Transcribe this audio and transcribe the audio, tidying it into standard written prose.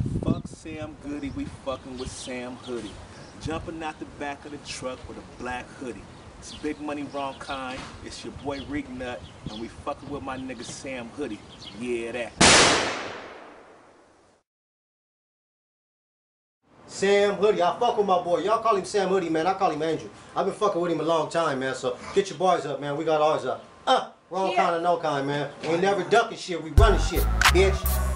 Fuck Sam Goody, we fucking with Sam Hoodie. Jumping out the back of the truck with a black hoodie. It's big money, wrong kind. It's your boy Reek Nut, and we fucking with my nigga Sam Hoodie. Yeah, that. Sam Hoodie, I fuck with my boy. Y'all call him Sam Hoodie, man. I call him Angel. I've been fucking with him a long time, man. So get your boys up, man. We got ours up. Wrong kind of no kind, man. We ain't never ducking shit. We running shit, bitch.